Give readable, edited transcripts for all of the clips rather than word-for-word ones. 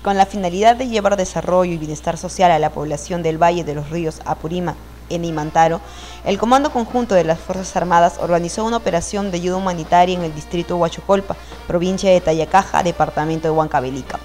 Con la finalidad de llevar desarrollo y bienestar social a la población del Valle de los Ríos Apurímac, Eni y Mantaro, el Comando Conjunto de las Fuerzas Armadas organizó una operación de ayuda humanitaria en el distrito Huachocolpa, provincia de Tayacaja, departamento de Huancavelica.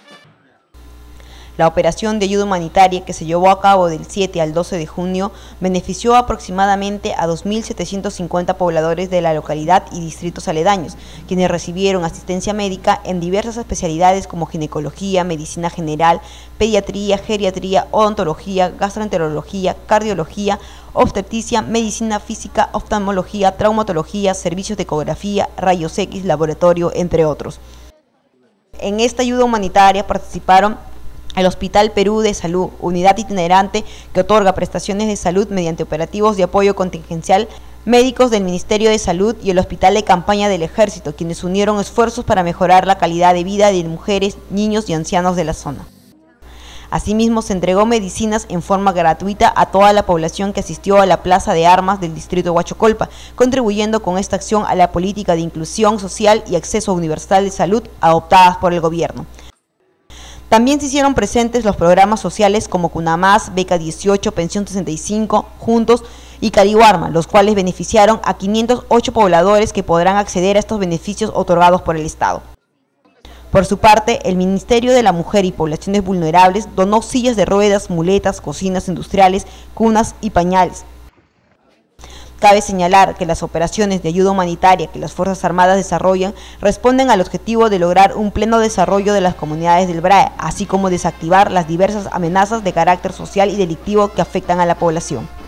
La operación de ayuda humanitaria, que se llevó a cabo del 7 al 12 de junio, benefició aproximadamente a 2.750 pobladores de la localidad y distritos aledaños, quienes recibieron asistencia médica en diversas especialidades como ginecología, medicina general, pediatría, geriatría, odontología, gastroenterología, cardiología, obstetricia, medicina física, oftalmología, traumatología, servicios de ecografía, rayos X, laboratorio, entre otros. En esta ayuda humanitaria participaron el Hospital Perú de Salud, unidad itinerante que otorga prestaciones de salud mediante operativos de apoyo contingencial, médicos del Ministerio de Salud y el Hospital de Campaña del Ejército, quienes unieron esfuerzos para mejorar la calidad de vida de mujeres, niños y ancianos de la zona. Asimismo, se entregó medicinas en forma gratuita a toda la población que asistió a la Plaza de Armas del distrito de Huachocolpa, contribuyendo con esta acción a la política de inclusión social y acceso universal de salud adoptadas por el gobierno. También se hicieron presentes los programas sociales como Cunamás, Beca 18, Pensión 65, Juntos y Carihuarma, los cuales beneficiaron a 508 pobladores que podrán acceder a estos beneficios otorgados por el Estado. Por su parte, el Ministerio de la Mujer y Poblaciones Vulnerables donó sillas de ruedas, muletas, cocinas industriales, cunas y pañales. Cabe señalar que las operaciones de ayuda humanitaria que las Fuerzas Armadas desarrollan responden al objetivo de lograr un pleno desarrollo de las comunidades del BRAE, así como desactivar las diversas amenazas de carácter social y delictivo que afectan a la población.